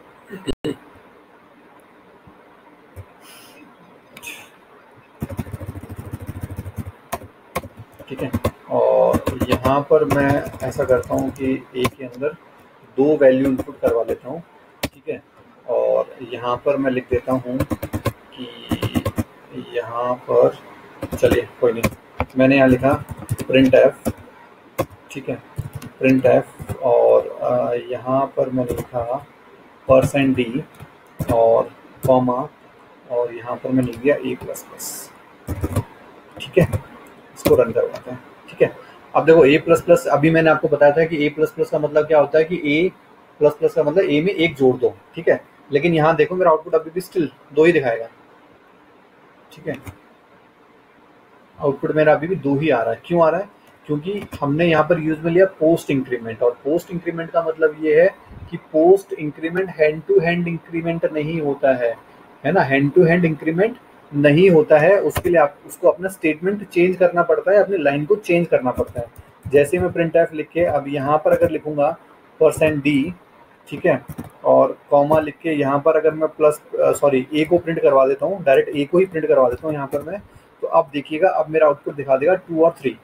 ठीक है, और यहाँ पर मैं ऐसा करता हूँ कि ए के अंदर दो वैल्यू इनपुट करवा लेता हूँ। ठीक है, और यहाँ पर मैं लिख देता हूँ कि यहाँ पर, चलिए कोई नहीं, मैंने यहाँ लिखा प्रिंट एफ। ठीक है, प्रिंट एफ, और यहाँ पर मैंने लिखा %d और कॉमा, और यहाँ पर मैंने लिख दिया ए प्लस प्लस। ठीक है, इसको रन करवाते हैं। ठीक है, अब देखो ए प्लस प्लस, अभी मैंने आपको बताया था कि ए प्लस प्लस का मतलब क्या होता है कि ए प्लस प्लस का मतलब ए में एक जोड़ दो। ठीक है, लेकिन यहाँ देखो मेरा आउटपुट अभी भी स्टिल दो ही दिखाएगा। ठीक है, आउटपुट मेरा अभी भी दो ही आ रहा है। क्यों आ रहा है? क्योंकि हमने यहाँ पर यूज में लिया पोस्ट इंक्रीमेंट, और पोस्ट इंक्रीमेंट का मतलब ये है कि post increment hand to hand increment नहीं होता है ना। हैंड टू हैंड इंक्रीमेंट नहीं होता है, उसके लिए आप उसको अपना स्टेटमेंट चेंज करना पड़ता है, अपनी लाइन को चेंज करना पड़ता है। जैसे मैं प्रिंट एफ लिख के अब यहाँ पर अगर लिखूंगा %d, ठीक है, और कॉमा लिख के यहाँ पर अगर मैं प्लस सॉरी ए को प्रिंट करवा देता हूँ, डायरेक्ट ए को ही प्रिंट करवा देता हूँ यहाँ पर मैं, तो अब देखिएगा अब मेरा आउटपुट दिखा देगा 2 और 3।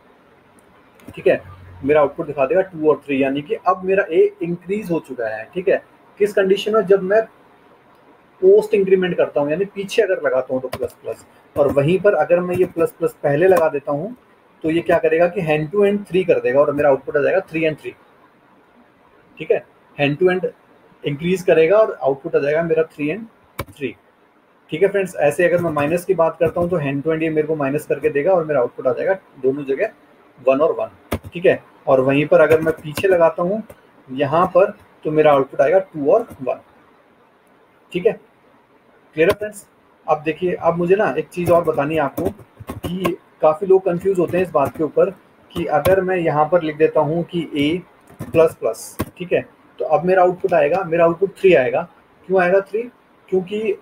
ठीक है, मेरा आउटपुट दिखा देगा 2 और 3, यानी कि अब मेरा ए इंक्रीज हो चुका है। ठीक है, किस कंडीशन में? जब मैं पोस्ट इंक्रीमेंट करता हूँ, यानी पीछे अगर लगाता हूँ तो प्लस प्लस, और वहीं पर अगर मैं ये प्लस प्लस पहले लगा देता हूँ तो ये क्या करेगा कि हैंड टू हैंड 3 कर देगा, और मेरा आउटपुट आ जाएगा 3 and 3। ठीक है, हैंड टू हैंड इंक्रीज करेगा और आउटपुट आ जाएगा मेरा 3 and 3। ठीक है फ्रेंड्स, ऐसे अगर मैं माइनस की बात करता हूँ तो हैंड टू हैंड ये मेरे को माइनस करके देगा और मेरा आउटपुट आ जाएगा दोनों जगह 1 और 1। ठीक है, और वहीं पर अगर मैं पीछे लगाता हूँ यहाँ पर तो मेरा आउटपुट आएगा 2 और 1। ठीक है, क्लियर है फ्रेंड्स। अब देखिए, अब मुझे ना एक चीज़ और बतानी है आपको कि काफ़ी लोग कंफ्यूज होते हैं इस बात के ऊपर कि अगर मैं यहाँ पर लिख देता हूँ कि ए प्लस प्लस, ठीक है, तो अब मेरा आउटपुट आएगा, मेरा आउटपुट 3 आएगा। क्यों आएगा 3? क्योंकि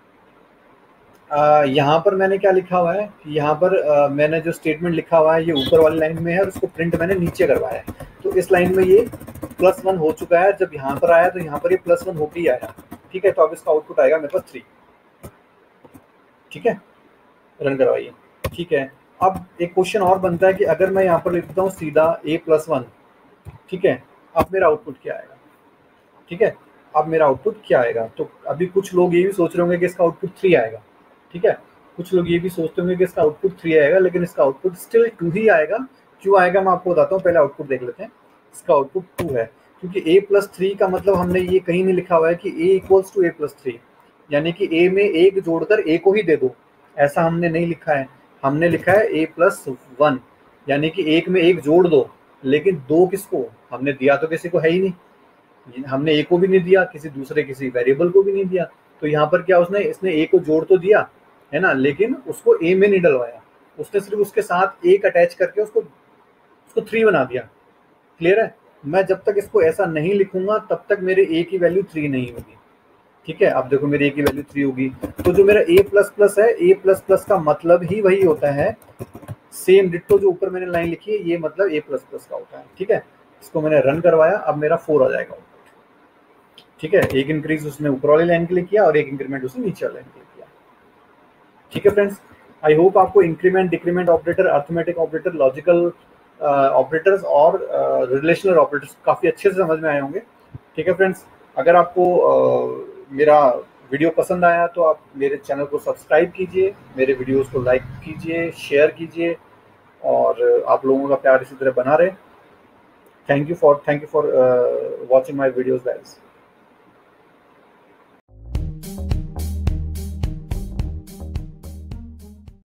यहाँ पर मैंने क्या लिखा हुआ है, यहाँ पर मैंने जो स्टेटमेंट लिखा हुआ है ये ऊपर वाली लाइन में है और उसको प्रिंट मैंने नीचे करवाया है। तो इस लाइन में ये +1 हो चुका है, जब यहाँ पर आया तो यहाँ पर ये +1 होके ही आया। ठीक है, तो अब इसका आउटपुट आएगा मेरे पास 3। ठीक है, रन करवाइए। ठीक है, अब एक क्वेश्चन और बनता है कि अगर मैं यहाँ पर लिख देता हूँ सीधा a+1, ठीक है, अब मेरा आउटपुट क्या आएगा? ठीक है, अब मेरा आउटपुट क्या आएगा? तो अभी कुछ लोग ये भी सोच रहे होंगे कि इसका आउटपुट 3 आएगा। ठीक है, कुछ लोग ये भी सोचते होंगे कि इसका आउटपुट 3 आएगा, लेकिन इसका आउटपुट स्टिल 2 ही आएगा। क्यों आएगा मैं आपको बताता हूँ, पहले आउटपुट देख लेते हैं। इसका आउटपुट 2 है क्योंकि a+3 का मतलब हमने ये कहीं नहीं लिखा हुआ है कि a = a+3, यानी कि a में एक जोड़कर a को ही दे दो, ऐसा हमने नहीं लिखा है। हमने लिखा है a+1, यानी कि एक में एक जोड़ दो, लेकिन दो किसको? हमने दिया तो किसी को है ही नहीं, हमने ए को भी नहीं दिया, किसी वेरिएबल को भी नहीं दिया। तो यहाँ पर क्या इसने ए को जोड़ तो दिया है ना, लेकिन उसको ए में नहीं डलवाया, उसने सिर्फ उसके साथ एक अटैच करके उसको 3 बना दिया। क्लियर है? मैं जब तक इसको ऐसा नहीं लिखूंगा तब तक मेरे ए की वैल्यू 3 नहीं होगी। ठीक है, अब देखो मेरी ए की वैल्यू 3 होगी, तो जो मेरा a++ है, a++ का मतलब ही वही होता है, सेम डिट्टो जो ऊपर मैंने लाइन लिखी है, ये मतलब a++ का होता है। ठीक है, इसको मैंने रन करवाया, अब मेरा 4 आ जाएगा। ठीक है, एक इंक्रीज उसने ऊपर वाली लाइन के लिए किया और एक इंक्रीमेंट उसने नीचे वाली लाइन के लिए किया। ठीक है फ्रेंड्स, आई होप आपको increment, decrement operator, arithmetic operator, logical operators और रिलेशनल ऑपरेटर्स काफ़ी अच्छे से समझ में आए होंगे। ठीक है फ्रेंड्स, अगर आपको मेरा वीडियो पसंद आया तो आप मेरे चैनल को सब्सक्राइब कीजिए, मेरे वीडियोस को लाइक कीजिए, शेयर कीजिए, और आप लोगों का प्यार इसी तरह बना रहे। Thank you for watching my videos guys.